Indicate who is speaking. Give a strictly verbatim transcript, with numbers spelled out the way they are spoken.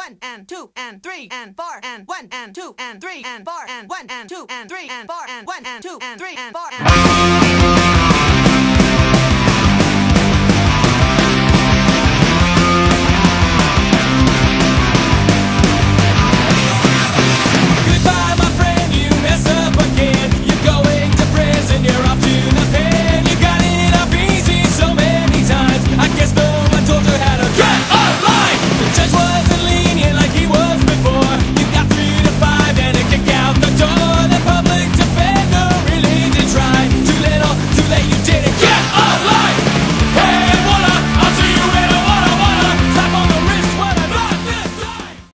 Speaker 1: one and two and three and four and one and two and three and four and one and two and three and four and one and two and three and four and